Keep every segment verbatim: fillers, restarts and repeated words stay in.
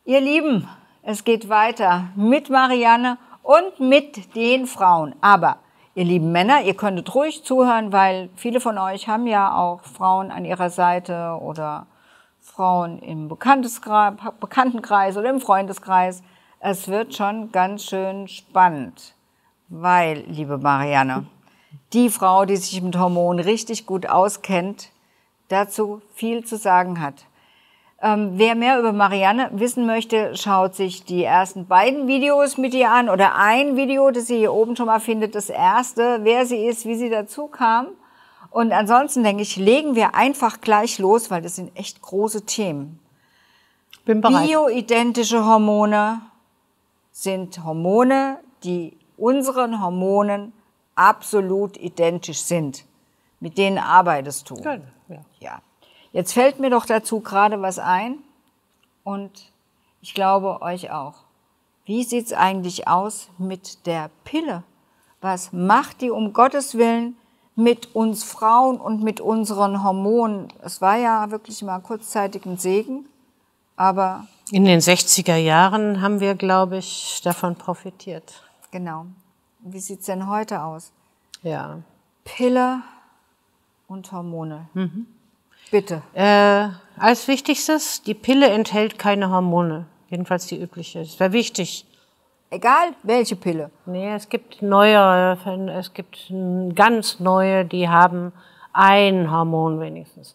Ihr Lieben, es geht weiter mit Marianne und mit den Frauen. Aber ihr lieben Männer, ihr könntet ruhig zuhören, weil viele von euch haben ja auch Frauen an ihrer Seite oder Frauen im Bekanntenkreis oder im Freundeskreis. Es wird schon ganz schön spannend, weil, liebe Marianne, die Frau, die sich mit Hormonen richtig gut auskennt, dazu viel zu sagen hat. Ähm, wer mehr über Marianne wissen möchte, schaut sich die ersten beiden Videos mit ihr an oder ein Video, das ihr hier oben schon mal findet, das erste, wer sie ist, wie sie dazu kam. Und ansonsten, denke ich, legen wir einfach gleich los, weil das sind echt große Themen. Bin bereit. Bioidentische Hormone sind Hormone, die unseren Hormonen absolut identisch sind. Mit denen arbeitest du. Genau, ja. Ja. Jetzt fällt mir doch dazu gerade was ein und ich glaube euch auch. Wie sieht's eigentlich aus mit der Pille? Was macht die um Gottes Willen mit uns Frauen und mit unseren Hormonen? Es war ja wirklich mal kurzzeitig ein Segen, aber... In den sechziger Jahren haben wir, glaube ich, davon profitiert. Genau. Wie sieht's denn heute aus? Ja. Pille und Hormone. Mhm. Bitte. Äh, als Wichtigstes, die Pille enthält keine Hormone. Jedenfalls die übliche. Das wäre wichtig. Egal, welche Pille. Nee, es gibt neuere, es gibt ganz neue, die haben ein Hormon wenigstens.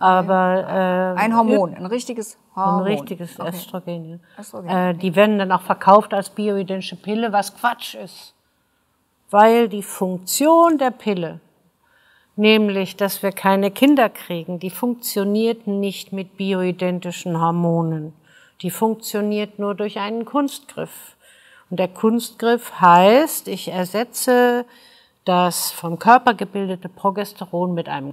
Aber äh, ein Hormon, ein richtiges Hormon. Ein richtiges okay. Östrogen. Ja. Östrogen. Äh, die werden dann auch verkauft als bioidentische Pille, was Quatsch ist. Weil die Funktion der Pille, nämlich, dass wir keine Kinder kriegen, die funktioniert nicht mit bioidentischen Hormonen. Die funktioniert nur durch einen Kunstgriff. Und der Kunstgriff heißt, ich ersetze das vom Körper gebildete Progesteron mit einem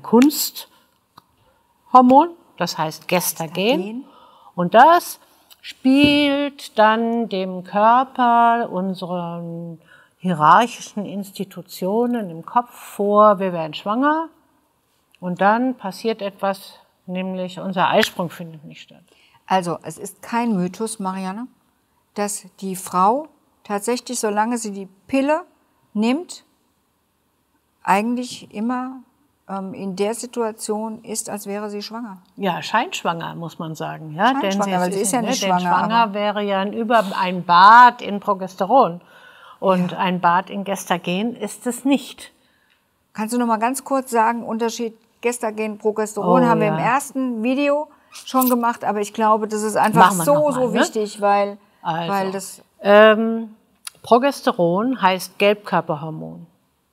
Kunsthormon, das heißt Gestagen. Gestagen. Und das spielt dann dem Körper, unseren hierarchischen Institutionen im Kopf vor, wir werden schwanger und dann passiert etwas, nämlich unser Eisprung findet nicht statt. Also es ist kein Mythos, Marianne, dass die Frau tatsächlich, solange sie die Pille nimmt, eigentlich immer ähm, in der Situation ist, als wäre sie schwanger. Ja, scheinschwanger, muss man sagen. Ja, scheinschwanger, denn weil sie ist ja nicht ne, schwanger. Denn schwanger wäre ja ein, Über, ein Bad in Progesteron. Und ja. ein Bad in Gestagen ist es nicht. Kannst du noch mal ganz kurz sagen, Unterschied Gestagen, Progesteron oh, haben wir ja. im ersten Video schon gemacht, aber ich glaube, das ist einfach so, mal, so ne? wichtig, weil, also, weil das... Ähm, Progesteron heißt Gelbkörperhormon.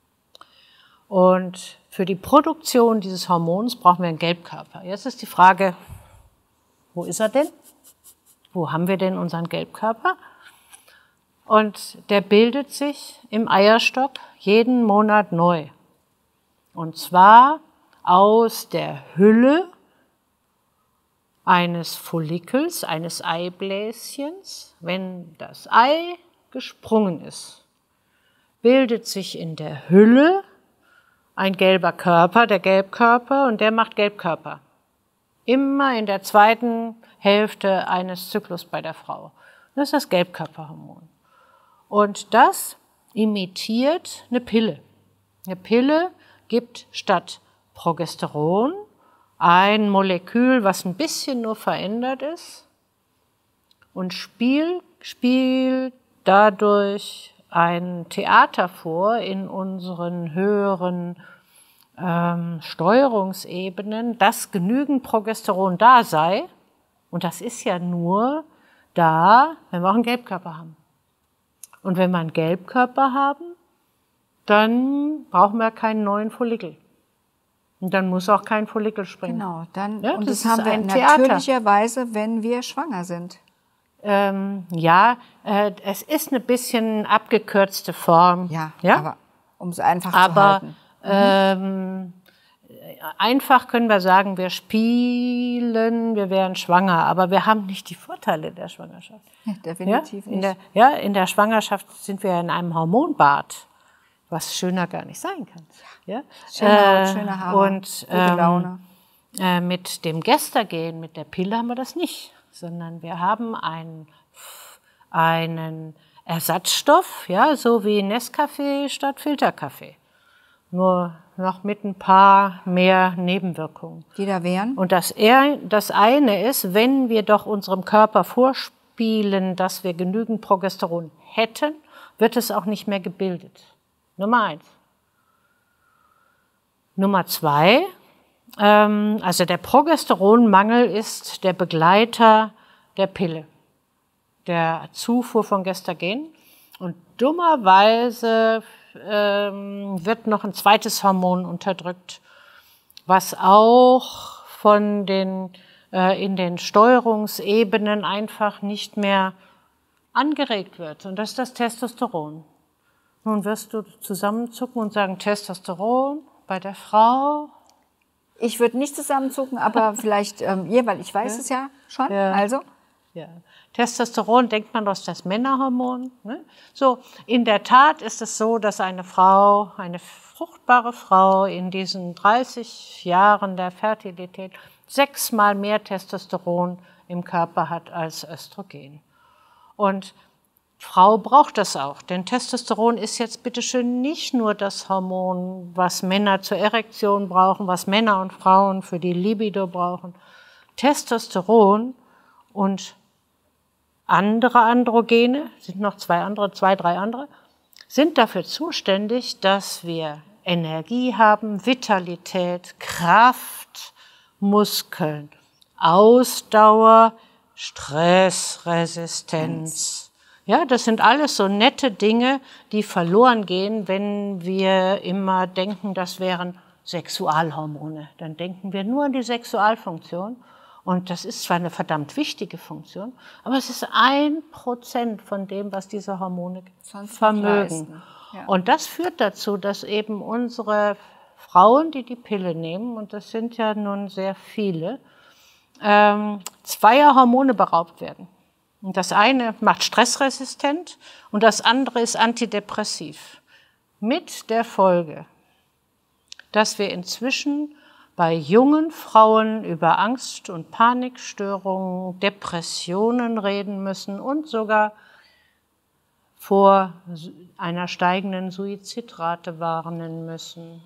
Und für die Produktion dieses Hormons brauchen wir einen Gelbkörper. Jetzt ist die Frage, wo ist er denn? Wo haben wir denn unseren Gelbkörper? Und der bildet sich im Eierstock jeden Monat neu. Und zwar aus der Hülle eines Follikels, eines Eibläschens. Wenn das Ei gesprungen ist, bildet sich in der Hülle ein gelber Körper, der Gelbkörper, und der macht Gelbkörper. Immer in der zweiten Hälfte eines Zyklus bei der Frau. Das ist das Gelbkörperhormon. Und das imitiert eine Pille. Eine Pille gibt statt Progesteron ein Molekül, was ein bisschen nur verändert ist und spielt, spielt dadurch ein Theater vor in unseren höheren ähm, Steuerungsebenen, dass genügend Progesteron da sei. Und das ist ja nur da, wenn wir auch einen Gelbkörper haben. Und wenn wir einen Gelbkörper haben, dann brauchen wir keinen neuen Follikel. Und dann muss auch kein Follikel springen. Genau, dann, ja, und das, das haben wir natürlicherweise, wenn wir schwanger sind. Ähm, ja, äh, es ist eine bisschen abgekürzte Form. Ja, ja? aber um es einfach aber, zu halten. Ähm, einfach können wir sagen, wir spielen, wir wären schwanger, aber wir haben nicht die Vorteile der Schwangerschaft. Ja, definitiv ja? In nicht. Der, ja, in der Schwangerschaft sind wir in einem Hormonbad, was schöner gar nicht sein kann. Ja. Schöne Haut, äh, schöne Haare, und, gute Laune. Ähm, äh, mit dem Gestagen, mit der Pille haben wir das nicht. sondern wir haben einen, einen Ersatzstoff, ja, so wie Nescafé statt Filterkaffee. Nur noch mit ein paar mehr Nebenwirkungen. Die da wären? Und das, er, das eine ist, wenn wir doch unserem Körper vorspielen, dass wir genügend Progesteron hätten, wird es auch nicht mehr gebildet. Nummer eins. Nummer zwei, ähm, also der Progesteronmangel ist der Begleiter der Pille, der Zufuhr von Gestagen. Und dummerweise ähm, wird noch ein zweites Hormon unterdrückt, was auch von den, äh, in den Steuerungsebenen einfach nicht mehr angeregt wird. Und das ist das Testosteron. Nun wirst du zusammenzucken und sagen, Testosteron bei der Frau. Ich würde nicht zusammenzucken, aber vielleicht ähm, ihr, weil ich weiß ja. es ja schon. Ja. Also. Ja. Testosteron denkt man, das ist das Männerhormon. Ne? So, in der Tat ist es so, dass eine Frau, eine fruchtbare Frau in diesen dreißig Jahren der Fertilität sechsmal mehr Testosteron im Körper hat als Östrogen. Und Frau braucht das auch, denn Testosteron ist jetzt bitteschön nicht nur das Hormon, was Männer zur Erektion brauchen, was Männer und Frauen für die Libido brauchen. Testosteron und andere Androgene, sind noch zwei andere, zwei, drei andere, sind dafür zuständig, dass wir Energie haben, Vitalität, Kraft, Muskeln, Ausdauer, Stressresistenz. Ja, das sind alles so nette Dinge, die verloren gehen, wenn wir immer denken, das wären Sexualhormone. Dann denken wir nur an die Sexualfunktion. Und das ist zwar eine verdammt wichtige Funktion, aber es ist ein Prozent von dem, was diese Hormone vermögen. Ja. Und das führt dazu, dass eben unsere Frauen, die die Pille nehmen, und das sind ja nun sehr viele, ähm, zweier Hormone beraubt werden. Und das eine macht stressresistent und das andere ist antidepressiv. Mit der Folge, dass wir inzwischen bei jungen Frauen über Angst- und Panikstörungen, Depressionen reden müssen und sogar vor einer steigenden Suizidrate warnen müssen.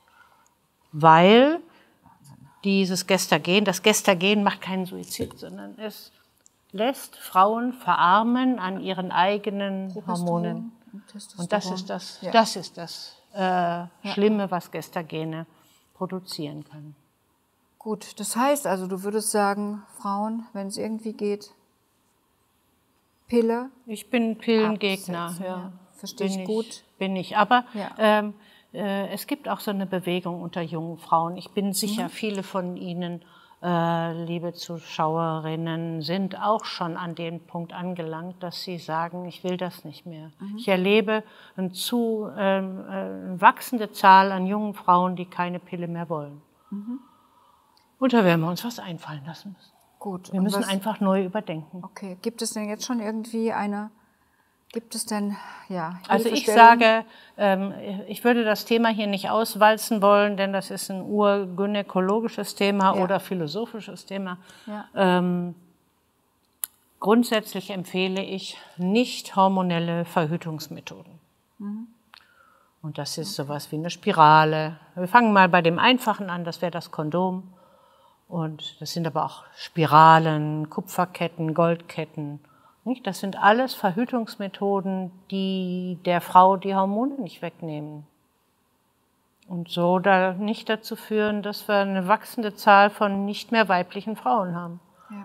Weil dieses Gestagen, das Gestagen macht keinen Suizid, sondern es lässt Frauen verarmen an ihren eigenen Hormonen. Und das ist das, ja. das, ist das äh, Schlimme, was Gestagene produzieren können. Gut, das heißt also, du würdest sagen, Frauen, wenn es irgendwie geht, Pille? Ich bin Pillengegner, ja. ja. Verstehe ich gut. Bin ich, aber ja. ähm, äh, es gibt auch so eine Bewegung unter jungen Frauen. Ich bin sicher, mhm. viele von Ihnen, äh, liebe Zuschauerinnen, sind auch schon an dem Punkt angelangt, dass sie sagen, ich will das nicht mehr. Mhm. Ich erlebe eine zu ähm, äh, wachsende Zahl an jungen Frauen, die keine Pille mehr wollen. Mhm. Und da werden wir uns was einfallen lassen müssen. Gut. Wir müssen was, einfach neu überdenken. Okay. Gibt es denn jetzt schon irgendwie eine, gibt es denn, ja, Also ich sage, ähm, ich würde das Thema hier nicht auswalzen wollen, denn das ist ein urgynäkologisches Thema ja. oder philosophisches Thema. Ja. Ähm, grundsätzlich empfehle ich nicht hormonelle Verhütungsmethoden. Mhm. Und das ist okay. sowas wie eine Spirale. Wir fangen mal bei dem Einfachen an, das wäre das Kondom. Und das sind aber auch Spiralen, Kupferketten, Goldketten. Nicht? Das sind alles Verhütungsmethoden, die der Frau die Hormone nicht wegnehmen. Und so da nicht dazu führen, dass wir eine wachsende Zahl von nicht mehr weiblichen Frauen haben. Ja.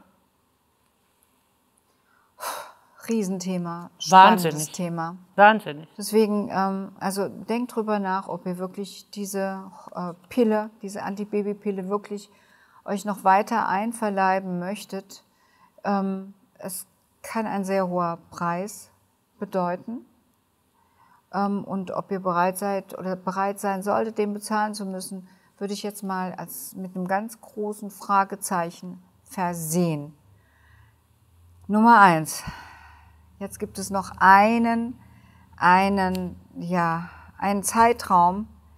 Riesenthema, spannendes Wahnsinnig. Thema. Wahnsinnig. Deswegen, ähm, also denkt drüber nach, ob ihr wirklich diese äh, Pille, diese Antibabypille wirklich euch noch weiter einverleiben möchtet. Ähm, es kann ein sehr hoher Preis bedeuten. Ähm, und ob ihr bereit seid oder bereit sein solltet, den bezahlen zu müssen, würde ich jetzt mal als mit einem ganz großen Fragezeichen versehen. Nummer eins. Jetzt gibt es noch einen, einen, ja, einen Zeitraum,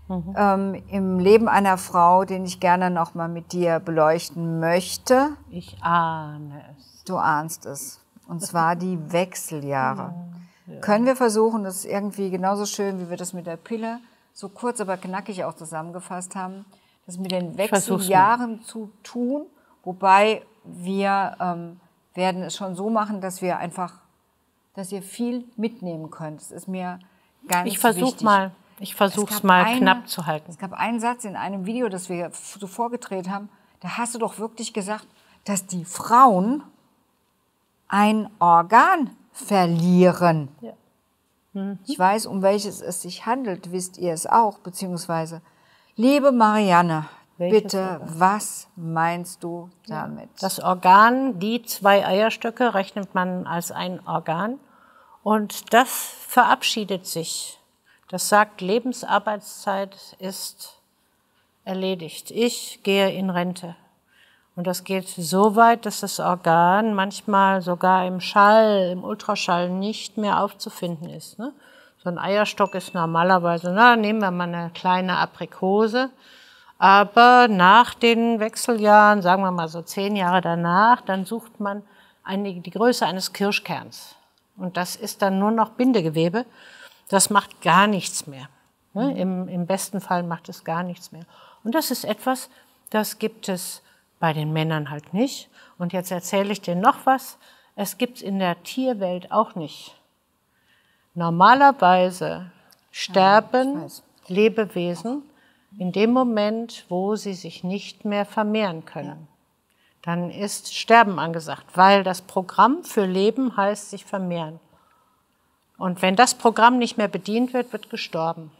mhm. ähm, im Leben einer Frau, den ich gerne noch mal mit dir beleuchten möchte. Ich ahne es. Du ahnst es. Und zwar die Wechseljahre. Ja, ja. Können wir versuchen, das ist irgendwie genauso schön, wie wir das mit der Pille so kurz, aber knackig auch zusammengefasst haben, das mit den Wechseljahren zu tun, wobei wir ähm, werden es schon so machen, dass wir einfach, dass ihr viel mitnehmen könnt. Das ist mir ganz ich versuch wichtig. Mal, ich versuche es mal eine, knapp zu halten. Es gab einen Satz in einem Video, das wir so vorgedreht haben, da hast du doch wirklich gesagt, dass die Frauen ein Organ verlieren. Ja. Mhm. Ich weiß, um welches es sich handelt, wisst ihr es auch, beziehungsweise, liebe Marianne, welches bitte, Organ? Was meinst du damit? Das Organ, die zwei Eierstöcke rechnet man als ein Organ und das verabschiedet sich. Das sagt, Lebensarbeitszeit ist erledigt. Ich gehe in Rente. Und das geht so weit, dass das Organ manchmal sogar im Schall, im Ultraschall nicht mehr aufzufinden ist. Ne? So ein Eierstock ist normalerweise, na, nehmen wir mal eine kleine Aprikose. Aber nach den Wechseljahren, sagen wir mal so zehn Jahre danach, dann sucht man eine, die Größe eines Kirschkerns. Und das ist dann nur noch Bindegewebe. Das macht gar nichts mehr. Ne? Im, Im besten Fall macht es gar nichts mehr. Und das ist etwas, das gibt es bei den Männern halt nicht. Und jetzt erzähle ich dir noch was. Es gibt es in der Tierwelt auch nicht. Normalerweise sterben ja, Lebewesen in dem Moment, wo sie sich nicht mehr vermehren können. Ja. Dann ist Sterben angesagt, weil das Programm für Leben heißt sich vermehren. Und wenn das Programm nicht mehr bedient wird, wird gestorben.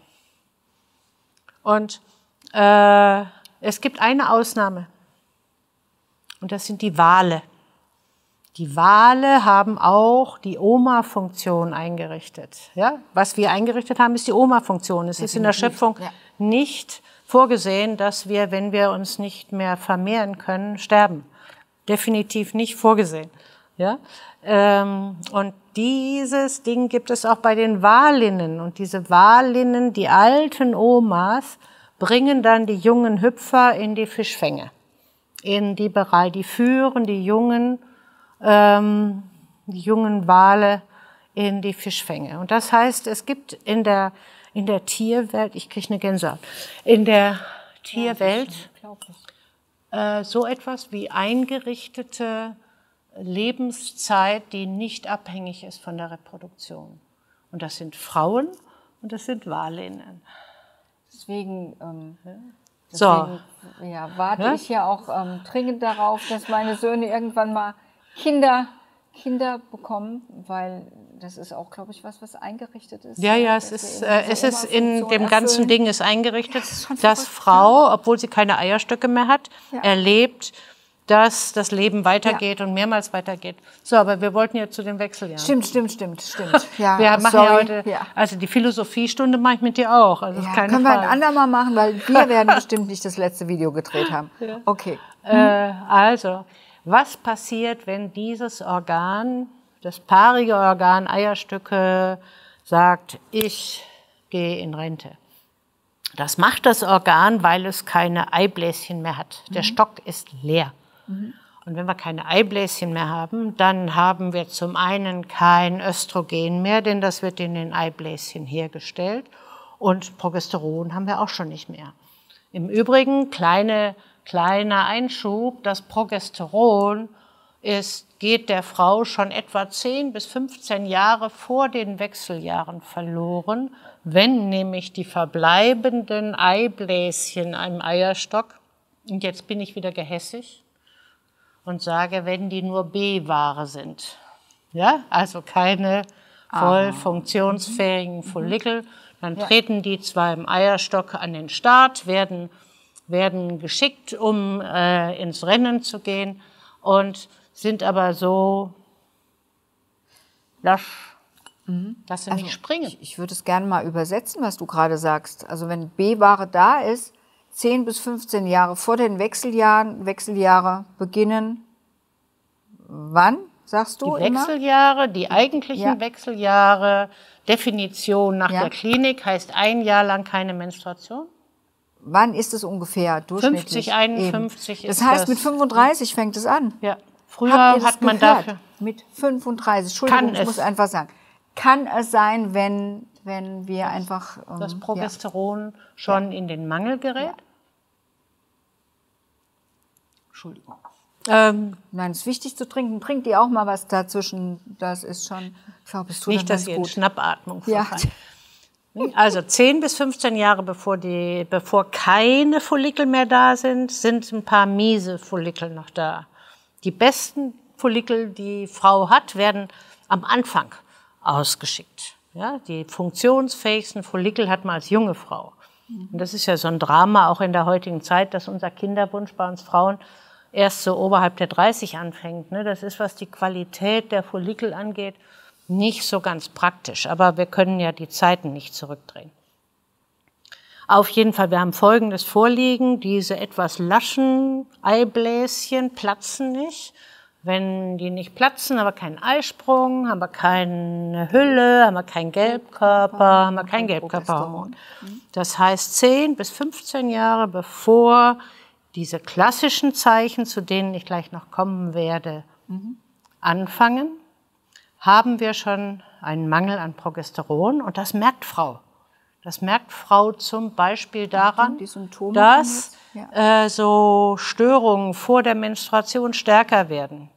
Und äh, es gibt eine Ausnahme. Und das sind die Wale. Die Wale haben auch die Oma-Funktion eingerichtet. Ja? Was wir eingerichtet haben, ist die Oma-Funktion. Es Definitiv. Ist in der Schöpfung ja. nicht vorgesehen, dass wir, wenn wir uns nicht mehr vermehren können, sterben. Definitiv nicht vorgesehen. Ja? Ähm, und dieses Ding gibt es auch bei den Walinnen. Und diese Walinnen, die alten Omas, bringen dann die jungen Hüpfer in die Fischfänge. In die Bereiche, die führen die jungen, ähm, die jungen Wale in die Fischfänge. Und das heißt, es gibt in der, in der Tierwelt, ich kriege eine Gänsehaut, in der Tierwelt äh, so etwas wie eingerichtete Lebenszeit, die nicht abhängig ist von der Reproduktion. Und das sind Frauen und das sind Walinnen. Deswegen... Ähm So. Deswegen, ja, warte ja? ich ja auch ähm, dringend darauf, dass meine Söhne irgendwann mal Kinder, Kinder bekommen, weil das ist auch, glaube ich, was, was eingerichtet ist. Ja, ja, es ist, äh, es ist in dem ganzen Ding ist eingerichtet, ja, das dass Frau, ja. obwohl sie keine Eierstöcke mehr hat, ja. erlebt, dass das Leben weitergeht ja. und mehrmals weitergeht. So, aber wir wollten ja zu den Wechseljahren. Stimmt, stimmt, stimmt, stimmt. Ja, wir machen sorry. ja heute, ja. also die Philosophiestunde mache ich mit dir auch. Also ja, keine können Frage. wir ein andermal machen, weil wir werden bestimmt nicht das letzte Video gedreht haben. Ja. Okay. Äh, also, was passiert, wenn dieses Organ, das paarige Organ Eierstöcke, sagt, ich gehe in Rente? Das macht das Organ, weil es keine Eibläschen mehr hat. Der mhm. Stock ist leer. Und wenn wir keine Eibläschen mehr haben, dann haben wir zum einen kein Östrogen mehr, denn das wird in den Eibläschen hergestellt. Und Progesteron haben wir auch schon nicht mehr. Im Übrigen, kleine, kleiner Einschub, das Progesteron ist, geht der Frau schon etwa zehn bis fünfzehn Jahre vor den Wechseljahren verloren, wenn nämlich die verbleibenden Eibläschen im Eierstock, und jetzt bin ich wieder gehässig, und sage, wenn die nur B-Ware sind. Ja, also keine voll funktionsfähigen Follikel, dann ja. treten die zwar im Eierstock an den Start, werden, werden geschickt, um äh, ins Rennen zu gehen und sind aber so lasch, mhm. dass sie also nicht springen. Ich, ich würde es gerne mal übersetzen, was du gerade sagst. Also wenn B-Ware da ist, zehn bis fünfzehn Jahre vor den Wechseljahren, Wechseljahre beginnen, wann, sagst du Die Wechseljahre, immer? die eigentlichen ja. Wechseljahre, Definition nach ja. der Klinik heißt ein Jahr lang keine Menstruation. wann ist es ungefähr durchschnittlich? fünfzig, einundfünfzig Eben. ist das heißt, das. mit fünfunddreißig fängt es an. Ja. Früher Habt ihr das hat man gehört? dafür... Mit fünfunddreißig, Entschuldigung, Kann ich es. muss einfach sagen. Kann es sein, wenn, wenn wir einfach... Ähm, das Progesteron ja. schon ja. in den Mangel gerät? Ja. Entschuldigung. Ähm, Nein, es ist wichtig zu trinken. Trinkt ihr auch mal was dazwischen. Das ist schon, ich glaube, es tut nicht, dass ihr in gut. Schnappatmung Ja. verfallen. Also zehn bis fünfzehn Jahre bevor, die, bevor keine Follikel mehr da sind, sind ein paar miese Follikel noch da. Die besten Follikel, die Frau hat, werden am Anfang ausgeschickt. Ja, die funktionsfähigsten Follikel hat man als junge Frau. Und das ist ja so ein Drama auch in der heutigen Zeit, dass unser Kinderwunsch bei uns Frauen erst so oberhalb der dreißig anfängt. Das ist, was die Qualität der Follikel angeht, nicht so ganz praktisch. Aber wir können ja die Zeiten nicht zurückdrehen. Auf jeden Fall, wir haben Folgendes vorliegen. Diese etwas laschen Eibläschen platzen nicht. Wenn die nicht platzen, haben wir keinen Eisprung, haben wir keine Hülle, haben wir keinen Gelbkörper, haben wir kein Gelbkörperhormon. Das heißt, zehn bis fünfzehn Jahre bevor diese klassischen Zeichen, zu denen ich gleich noch kommen werde, mhm. anfangen, haben wir schon einen Mangel an Progesteron. Und das merkt Frau. Das merkt Frau zum Beispiel daran, dass ja. äh, so Störungen vor der Menstruation stärker werden.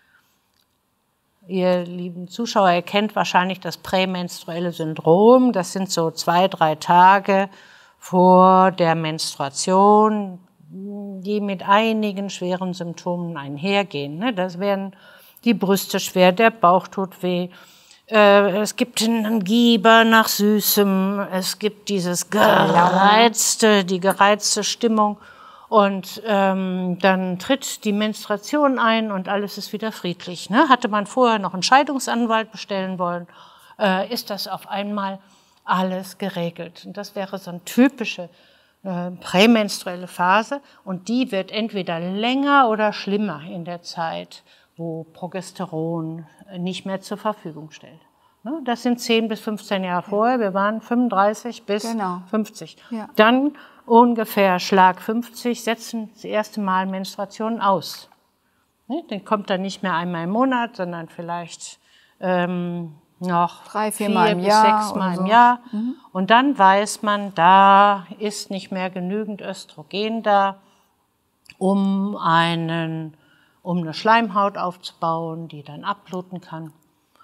Ihr lieben Zuschauer, ihr kennt wahrscheinlich das prämenstruelle Syndrom. Das sind so zwei, drei Tage vor der Menstruation, die mit einigen schweren Symptomen einhergehen. Das werden die Brüste schwer, der Bauch tut weh, es gibt einen Gieber nach Süßem, es gibt dieses gereizte, die gereizte Stimmung und ähm, dann tritt die Menstruation ein und alles ist wieder friedlich. Ne? Hatte man vorher noch einen Scheidungsanwalt bestellen wollen, äh, ist das auf einmal alles geregelt. Und das wäre so eine typische äh, prämenstruelle Phase und die wird entweder länger oder schlimmer in der Zeit, wo Progesteron nicht mehr zur Verfügung stellt. Das sind zehn bis fünfzehn Jahre vorher, wir waren fünfunddreißig bis genau. fünfzig. Ja. Dann ungefähr Schlag fünfzig setzen das erste Mal Menstruation aus. Dann kommt dann nicht mehr einmal im Monat, sondern vielleicht ähm, noch drei, vier vier Mal im bis Jahr sechs Mal so. im Jahr. Mhm. Und dann weiß man, da ist nicht mehr genügend Östrogen da, um einen um eine Schleimhaut aufzubauen, die dann abbluten kann.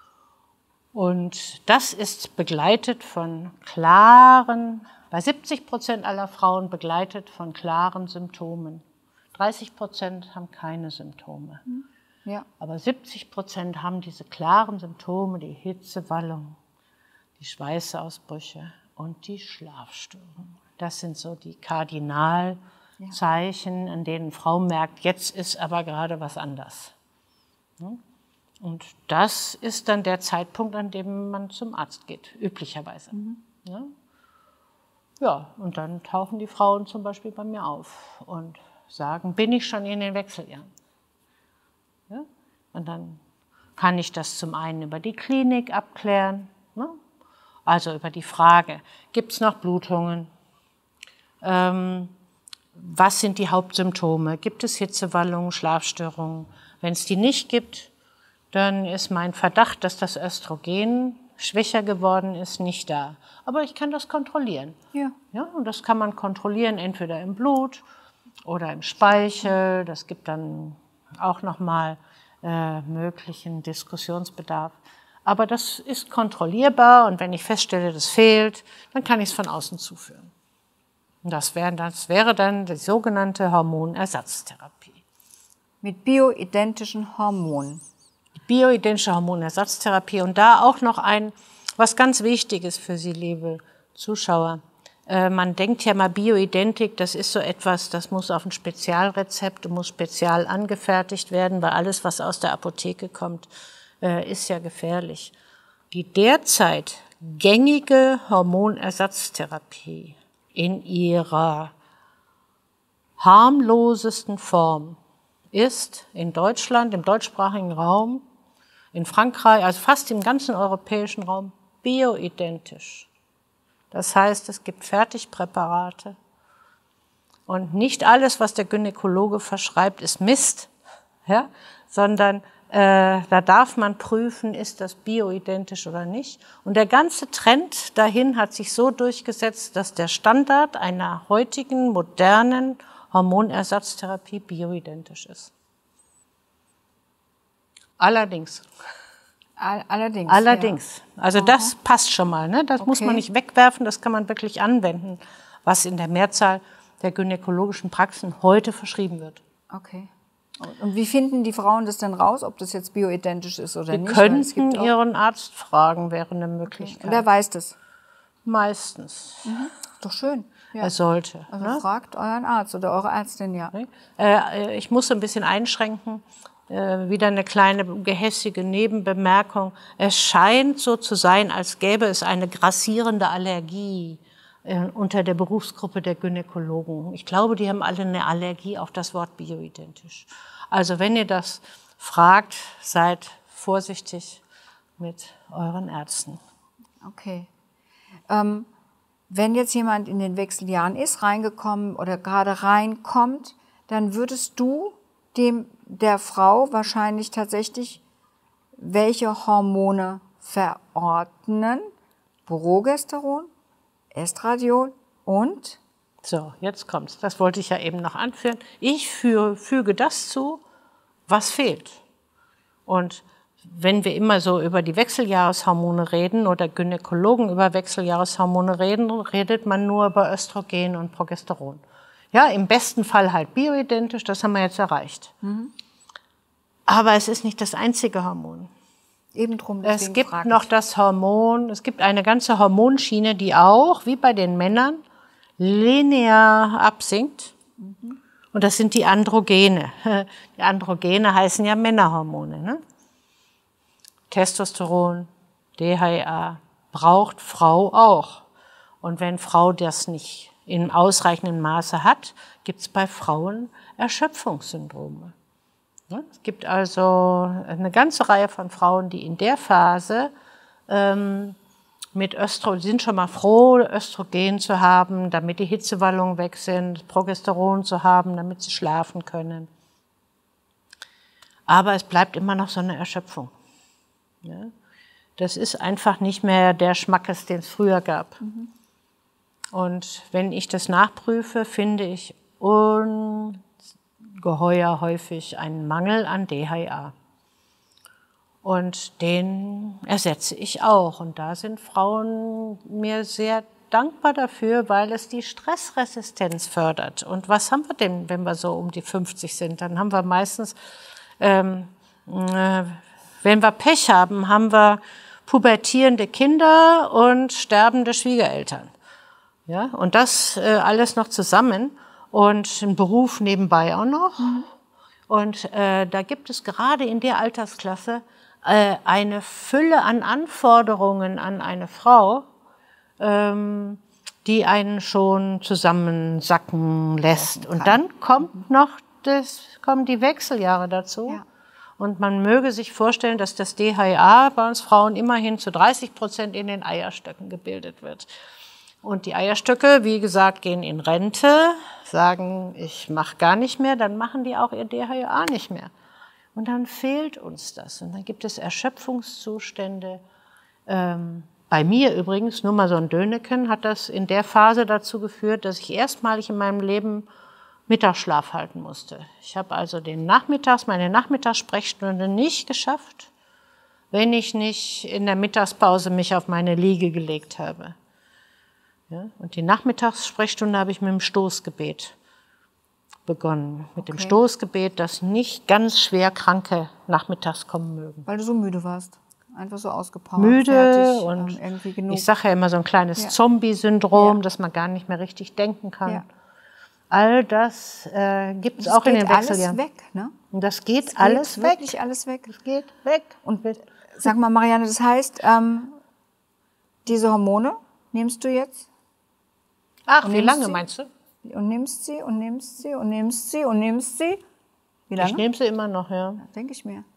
Und das ist begleitet von klaren, bei siebzig Prozent aller Frauen begleitet von klaren Symptomen. dreißig Prozent haben keine Symptome. Ja. Aber siebzig Prozent haben diese klaren Symptome, die Hitzewallung, die Schweißausbrüche und die Schlafstörungen. Das sind so die Kardinal- Zeichen, an denen Frau merkt, jetzt ist aber gerade was anders. Und das ist dann der Zeitpunkt, an dem man zum Arzt geht, üblicherweise. Mhm. Ja? Ja, und dann tauchen die Frauen zum Beispiel bei mir auf und sagen, bin ich schon in den Wechseljahren? Ja? Und dann kann ich das zum einen über die Klinik abklären, ne? Also über die Frage, gibt es noch Blutungen? Ähm, Was sind die Hauptsymptome? Gibt es Hitzewallungen, Schlafstörungen? Wenn es die nicht gibt, dann ist mein Verdacht, dass das Östrogen schwächer geworden ist, nicht da. Aber ich kann das kontrollieren. Ja. Ja, und das kann man kontrollieren, entweder im Blut oder im Speichel. Das gibt dann auch nochmal äh, möglichen Diskussionsbedarf. Aber das ist kontrollierbar und wenn ich feststelle, das fehlt, dann kann ich es von außen zuführen. Das wäre, das wäre dann die sogenannte Hormonersatztherapie. Mit bioidentischen Hormonen. Bioidentische Hormonersatztherapie. Und da auch noch ein, was ganz Wichtiges für Sie, liebe Zuschauer. Äh, man denkt ja mal, Bioidentik, das ist so etwas, das muss auf ein Spezialrezept und muss spezial angefertigt werden, weil alles, was aus der Apotheke kommt, äh, ist ja gefährlich. Die derzeit gängige Hormonersatztherapie in ihrer harmlosesten Form ist in Deutschland, im deutschsprachigen Raum, in Frankreich, also fast im ganzen europäischen Raum, bioidentisch. Das heißt, es gibt Fertigpräparate, Und nicht alles, was der Gynäkologe verschreibt, ist Mist, ja? Sondern äh, da darf man prüfen, ist das bioidentisch oder nicht. Und der ganze Trend dahin hat sich so durchgesetzt, dass der Standard einer heutigen, modernen Hormonersatztherapie bioidentisch ist. Allerdings. All, allerdings. Allerdings. Ja. Also Aha. das passt schon mal, ne? Das okay. muss man nicht wegwerfen, das kann man wirklich anwenden, was in der Mehrzahl der gynäkologischen Praxen heute verschrieben wird. Okay. Und wie finden die Frauen das denn raus, ob das jetzt bioidentisch ist oder Sie nicht? könnten es gibt ihren Arzt fragen, wäre eine Möglichkeit. Okay. Wer weiß das? Meistens. Mhm. Doch schön. Ja. Er sollte. Also ne? fragt euren Arzt oder eure Ärztin, ja. Äh, ich muss ein bisschen einschränken. Äh, wieder eine kleine gehässige Nebenbemerkung. Es scheint so zu sein, als gäbe es eine grassierende Allergie äh, unter der Berufsgruppe der Gynäkologen. Ich glaube, die haben alle eine Allergie auf das Wort bioidentisch. Also wenn ihr das fragt, seid vorsichtig mit euren Ärzten. Okay. Ähm, wenn jetzt jemand in den Wechseljahren ist, reingekommen oder gerade reinkommt, dann würdest du dem der Frau wahrscheinlich tatsächlich welche Hormone verordnen? Progesteron, Estradiol und? So, jetzt kommt's. Das wollte ich ja eben noch anführen. Ich füge, füge das zu, was fehlt. Und wenn wir immer so über die Wechseljahreshormone reden oder Gynäkologen über Wechseljahreshormone reden, redet man nur über Östrogen und Progesteron. Ja, im besten Fall halt bioidentisch, das haben wir jetzt erreicht. Mhm. Aber es ist nicht das einzige Hormon. Eben drum, es gibt noch das Hormon, es gibt eine ganze Hormonschiene, die auch, wie bei den Männern, linear absinkt. Mhm. Und das sind die Androgene. Die Androgene heißen ja Männerhormone. Ne? Testosteron, D H E A, braucht Frau auch. Und wenn Frau das nicht in ausreichendem Maße hat, gibt es bei Frauen Erschöpfungssyndrome. Es gibt also eine ganze Reihe von Frauen, die in der Phase ähm, mit Östrogen, sind schon mal froh, Östrogen zu haben, damit die Hitzewallungen weg sind, Progesteron zu haben, damit sie schlafen können. Aber es bleibt immer noch so eine Erschöpfung. Ja? Das ist einfach nicht mehr der Schmackes, den es früher gab. Mhm. Und wenn ich das nachprüfe, finde ich ungeheuer häufig einen Mangel an D H E A. Und den ersetze ich auch. Und da sind Frauen mir sehr dankbar dafür, weil es die Stressresistenz fördert. Und was haben wir denn, wenn wir so um die fünfzig sind? Dann haben wir meistens, ähm, äh, wenn wir Pech haben, haben wir pubertierende Kinder und sterbende Schwiegereltern. Ja, und das äh, alles noch zusammen und ein Beruf nebenbei auch noch. Mhm. Und äh, da gibt es gerade in der Altersklasse äh, eine Fülle an Anforderungen an eine Frau, ähm, die einen schon zusammensacken lässt. Und dann kommt noch das, kommen die Wechseljahre dazu. Ja. Und man möge sich vorstellen, dass das D H E A bei uns Frauen immerhin zu dreißig Prozent in den Eierstöcken gebildet wird. Und die Eierstöcke, wie gesagt, gehen in Rente, sagen, ich mache gar nicht mehr, dann machen die auch ihr D H E A nicht mehr. Und dann fehlt uns das. Und dann gibt es Erschöpfungszustände. Ähm, bei mir übrigens, nur mal so ein Döneken, hat das in der Phase dazu geführt, dass ich erstmalig in meinem Leben Mittagsschlaf halten musste. Ich habe also den Nachmittags, meine Nachmittagssprechstunde nicht geschafft, wenn ich nicht in der Mittagspause mich auf meine Liege gelegt habe. Ja, und die Nachmittagssprechstunde habe ich mit dem Stoßgebet begonnen. Mit okay. dem Stoßgebet, dass nicht ganz schwer Kranke nachmittags kommen mögen. Weil du so müde warst. Einfach so ausgepowert. Müde fertig, und ähm, irgendwie genug. Ich sage ja immer so ein kleines ja. Zombie-Syndrom, ja. dass man gar nicht mehr richtig denken kann. Ja. All das äh, gibt es auch in den Wechseljahren. Das geht alles weg, ne? Und das geht, das geht alles weg. Wirklich alles weg. Das geht weg. Und sag mal, Marianne, das heißt, ähm, diese Hormone nimmst du jetzt? Ach, wie lange meinst du? Und nimmst sie und nimmst sie und nimmst sie und nimmst sie. Wie lange? Ich nehme sie immer noch, ja. ja denke ich mir.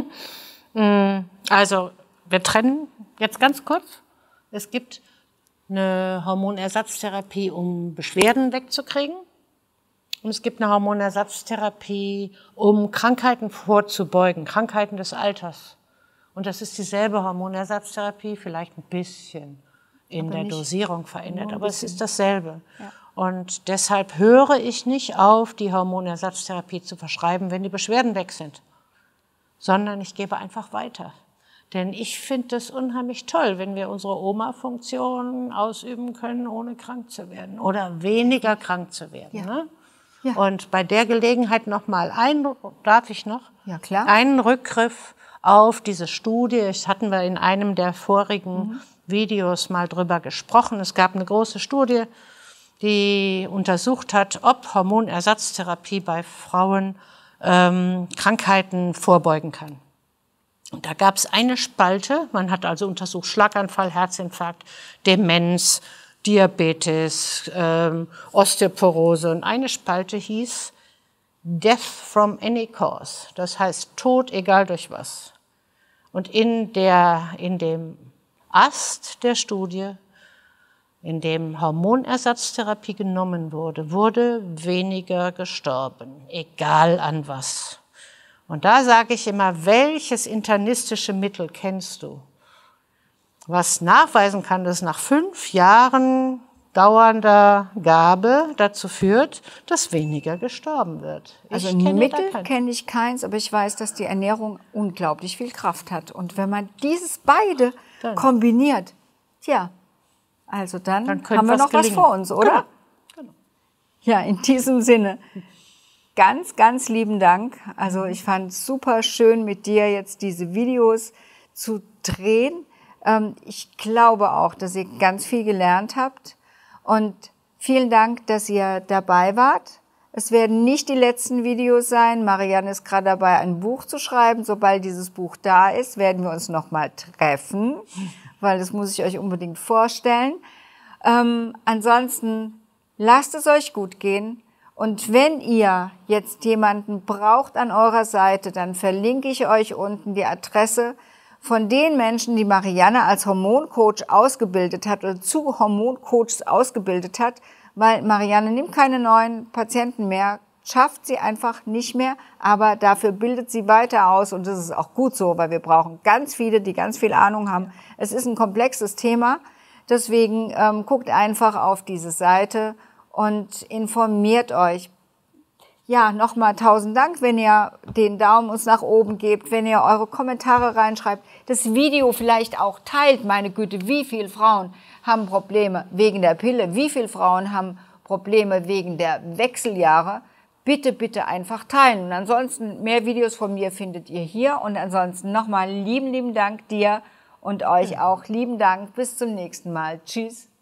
Also, wir trennen jetzt ganz kurz. Es gibt eine Hormonersatztherapie, um Beschwerden wegzukriegen. Und es gibt eine Hormonersatztherapie, um Krankheiten vorzubeugen, Krankheiten des Alters. Und das ist dieselbe Hormonersatztherapie, vielleicht ein bisschen in Aber der nicht Dosierung verändert, nur ein aber es bisschen. ist dasselbe. Ja. Und deshalb höre ich nicht auf, die Hormonersatztherapie zu verschreiben, wenn die Beschwerden weg sind, sondern ich gebe einfach weiter. Denn ich finde es unheimlich toll, wenn wir unsere Oma-Funktion ausüben können, ohne krank zu werden oder weniger krank zu werden. Ja. Ne? Ja. Und bei der Gelegenheit noch mal ein, darf ich noch? Ja, klar. Einen Rückgriff auf diese Studie. Das hatten wir in einem der vorigen mhm. Videos mal drüber gesprochen. Es gab eine große Studie, die untersucht hat, ob Hormonersatztherapie bei Frauen ähm, Krankheiten vorbeugen kann. Und da gab es eine Spalte, man hat also untersucht Schlaganfall, Herzinfarkt, Demenz, Diabetes, ähm, Osteoporose. Und eine Spalte hieß Death from any cause, das heißt Tod, egal durch was. Und in, der, in dem Ast der Studie, in dem Hormonersatztherapie genommen wurde, wurde weniger gestorben, egal an was. Und da sage ich immer, welches internistische Mittel kennst du, was nachweisen kann, dass nach fünf Jahren dauernder Gabe dazu führt, dass weniger gestorben wird. Also Ich kenne Mittel da kein- kenne ich keins, aber ich weiß, dass die Ernährung unglaublich viel Kraft hat. Und wenn man dieses beide Dann. kombiniert, tja, also dann, Dann könnte haben wir was noch was gelingen. vor uns, oder? Genau. Genau. Ja, in diesem Sinne. Ganz, ganz lieben Dank. Also ich fand es super schön, mit dir jetzt diese Videos zu drehen. Ähm, ich glaube auch, dass ihr ganz viel gelernt habt. Und vielen Dank, dass ihr dabei wart. Es werden nicht die letzten Videos sein. Marianne ist gerade dabei, ein Buch zu schreiben. Sobald dieses Buch da ist, werden wir uns nochmal treffen, weil das muss ich euch unbedingt vorstellen. Ähm, ansonsten lasst es euch gut gehen. Und wenn ihr jetzt jemanden braucht an eurer Seite, dann verlinke ich euch unten die Adresse von den Menschen, die Marianne als Hormoncoach ausgebildet hat oder zu Hormoncoaches ausgebildet hat, weil Marianne nimmt keine neuen Patienten mehr, schafft sie einfach nicht mehr, aber dafür bildet sie weiter aus und das ist auch gut so, weil wir brauchen ganz viele, die ganz viel Ahnung haben. Es ist ein komplexes Thema, deswegen ähm, guckt einfach auf diese Seite und informiert euch. Ja, nochmal tausend Dank, wenn ihr den Daumen uns nach oben gebt, wenn ihr eure Kommentare reinschreibt, das Video vielleicht auch teilt. Meine Güte, wie viele Frauen haben Probleme wegen der Pille, wie viele Frauen haben Probleme wegen der Wechseljahre. Bitte, bitte einfach teilen. Und ansonsten, mehr Videos von mir findet ihr hier. Und ansonsten nochmal lieben, lieben Dank dir und euch auch lieben Dank. Bis zum nächsten Mal. Tschüss.